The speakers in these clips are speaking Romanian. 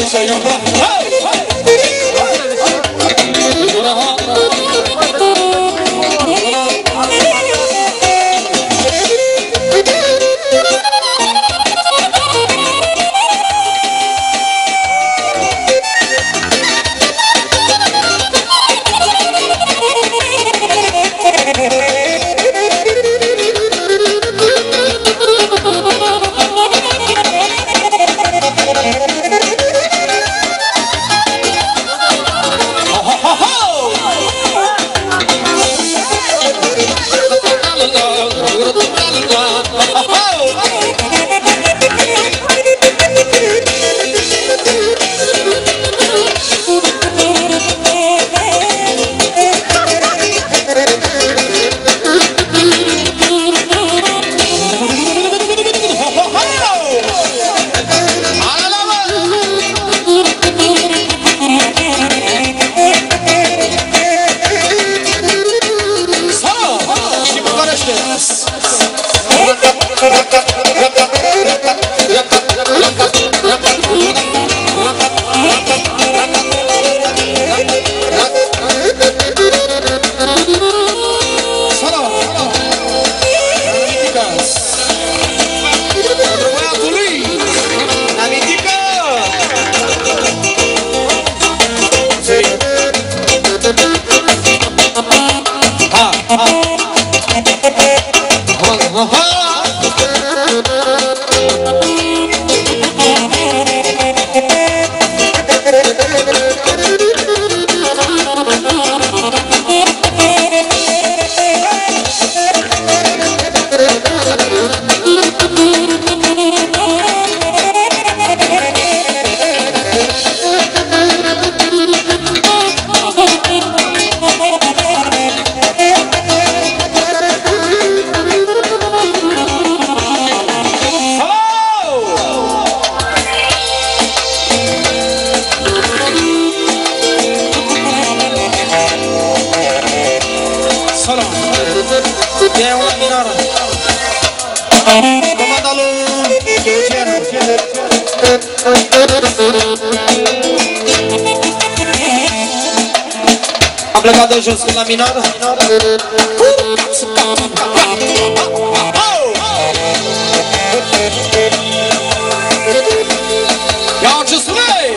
Am plecat de jos la minară. Ia ce spune!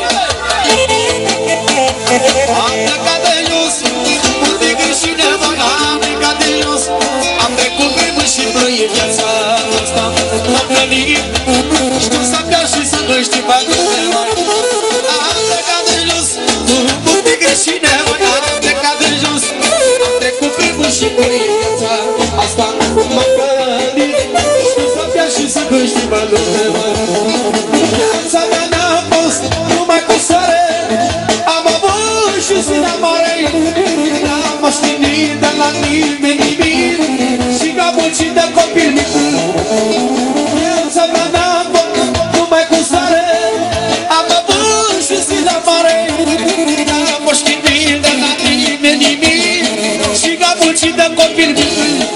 Am plecat de jos, unde greșine am plecat de jos. Am trecut pe mâini și plăie viața asta. M-am plănit, știu să bea și să găști bagările mari. Am plecat de jos, unde greșine am plecat de jos. Am trecut pe mâini și plăie viața asta. M-am plănit, știu să bea și să găști bagările mari. Viața mea n-a fost numai cu soare. Am avut și zile mare. N-am moștenit de la nimeni nimic. Și n-am muncit de copil mic. Viața mea n-a fost numai cu soare. Am avut și zile mare. N-am moștenit de la nimeni nimic. Și n-am muncit de copil mic.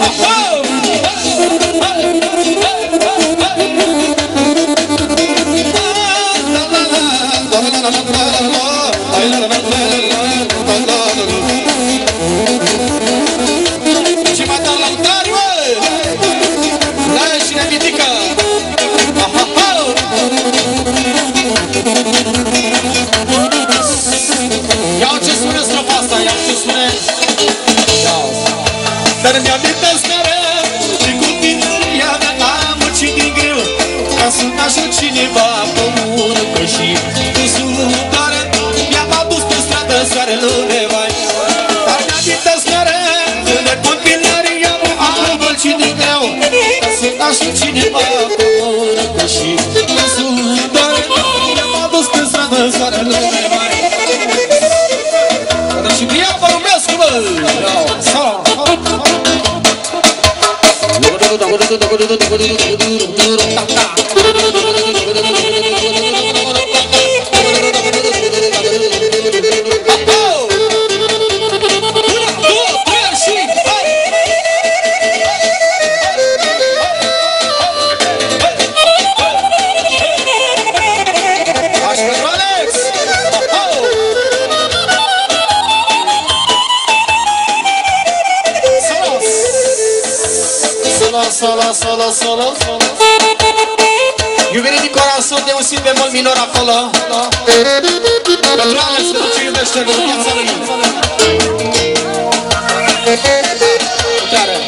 Ce mai dau la utari, mă? La și ne ridică. Iau ce spune strofa asta, iau ce spune. Dar mi-amintesc mereu și cu tineria mea am muncit din greu ca să-mi ajut cineva pe muncă și cu sudare mi-am adus pe stradă soarele mai. Dar mi-amintesc mereu de copilăria mea am muncit din greu ca să-mi ajut cineva pe muncă și cu sudare mi-am adus pe stradă soarele mai. Și bine vă urmesc, bă! Salam! Așa, Alex! solo. Iubire din corazon de un si bemol minor acolo. Pentru Alex, pentru ce iubește în viața lui. Putere.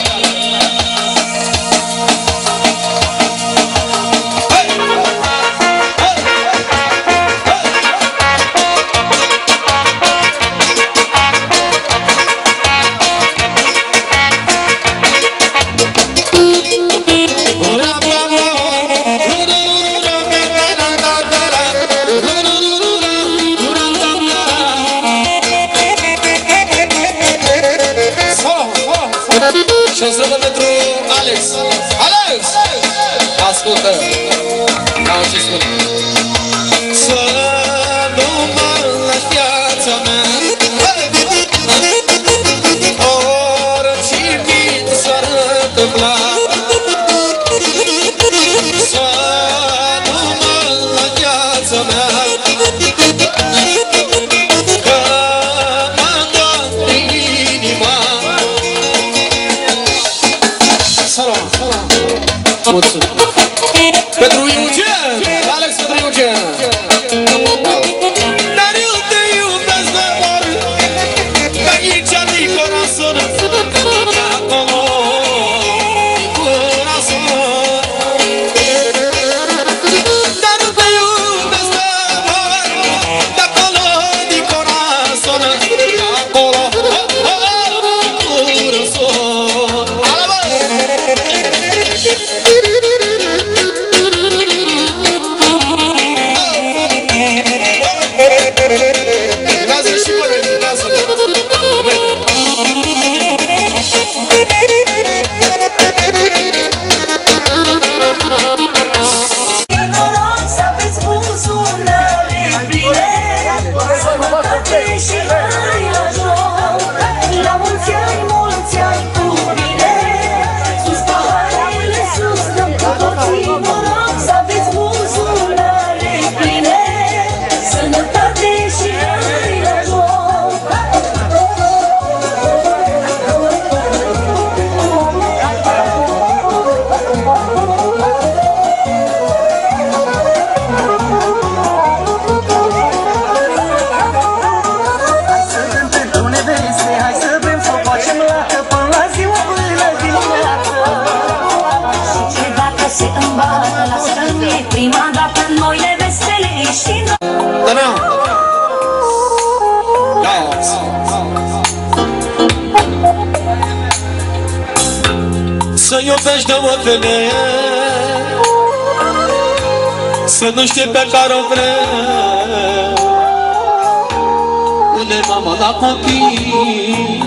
Și o străbă pentru Alex. Alex! Ascultă! Au ce spune. Să nu mă lași viața mea, orice mit s-ar întâmpla. Să nu mă lași viața mea, că mă doare inima. Salam. Mulțumesc. Pentru Eugen! Alex pentru Eugen! Dar eu te iubesc de mor, că aici din corazon, acolo din corazon. Dar eu te iubesc de mor, de acolo din corazon, acolo din corazon. Prima dată noi le vesele și noi. Să iubești de o femeie, să nu știi pe care o vrei, unde mama la copii,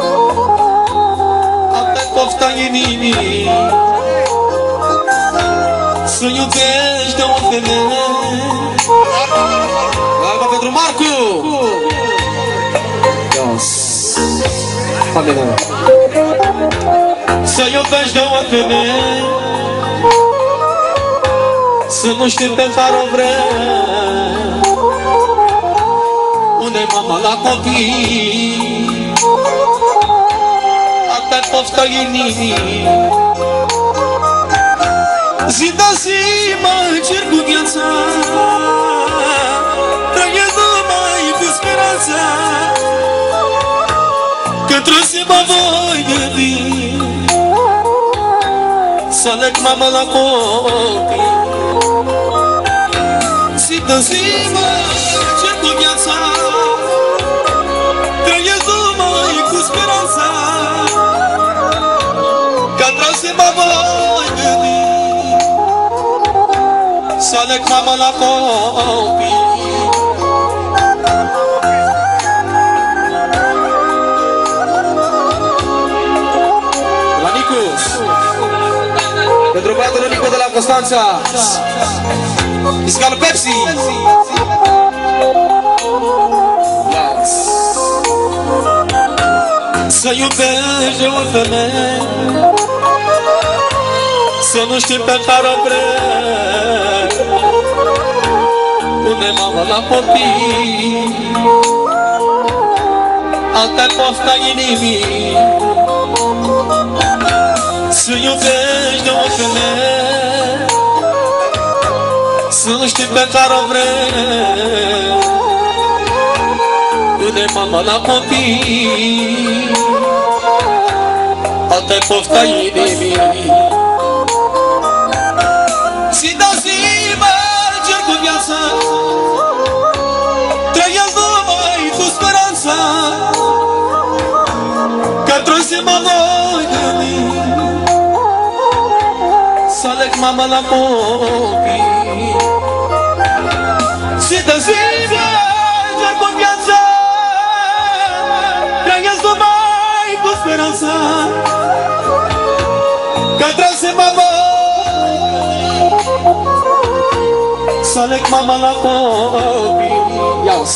apă pofta inimii. Să iubești de o femeie. Alba pentru Marcu. Să iubești de o femeie, să nu știi pe care o vrei, unde mama la copii, atât pofta inimii. Zi de zi mă încerc cu viața, trăiesc numai cu speranța, că într-o zi mă voi gândi să leg mama la copii. Zi de zi mă încerc cu viața, trăiesc numai cu speranța, că într-o zi mă voi gândi să leg mama la copii. La Nicu, pentru băiatul Nicu de la Constanța, Fiscal Pepsi. Să iubești de o femeie, să nu știi pe care o vrei, unde mama la copii, altă pofta inimii. să iubești de o femeie, să știi pe care o vrei, pune mama la copii, altă pofta inimii. Și dau zi merge cu viața, trăiesc numai cu speranța, că într-o zi mă voi gândi să aleg mama la copii. Și dau zi merge cu viața, trăiesc numai cu speranța, că într-o zi mă voi să aleg mama la copii. Iau-s!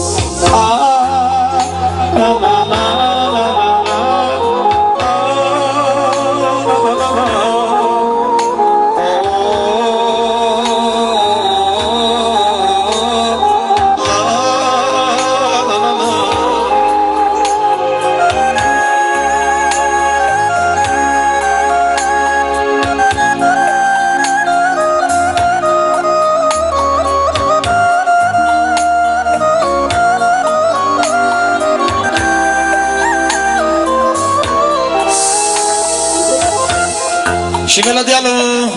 Și melodia lui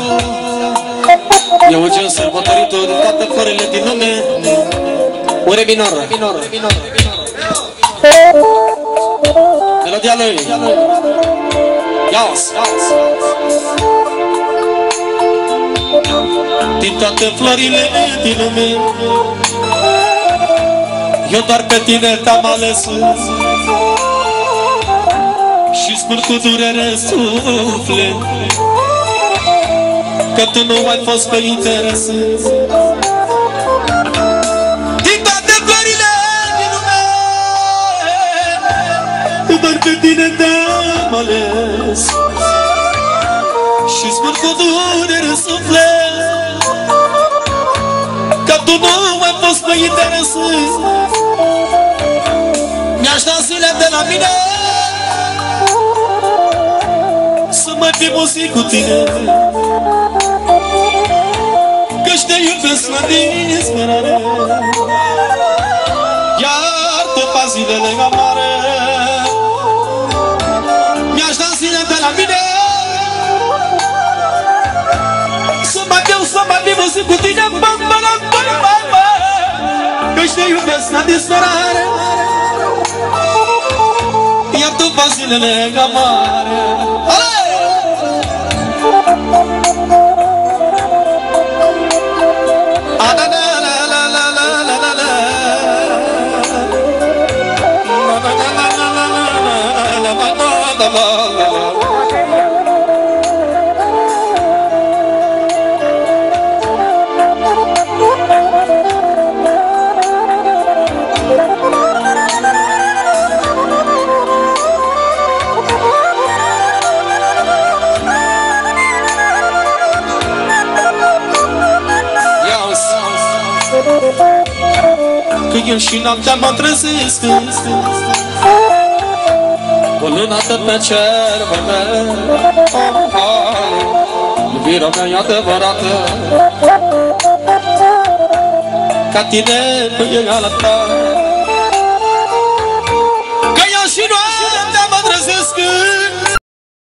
Eugen sărbătoritul de toate florile din lume, o re minoră. Melodia lui Ios. Din toate florile din lume, eu doar pe tine te-am ales și scurt cu durere suflet, că tu nu ai fost pe interes. Din toate florile din lume, eu doar pe tine te-am ales și scurt cu durere suflet, că tu nu ai fost pe interes. Mi-aș da zile de la mine să mă demosi cu tine, că-și te iubesc la disperare, iar după zilele amare mi-aș da zile de la mine să mă demosi cu tine, că-și te iubesc la disperare, iar după zilele amare. Că eu și noaptea mă trezesc cu luna tot pe cer vede, iubirea mea e adevărată, ca tine cu egală ta. Că eu și noaptea mă trezesc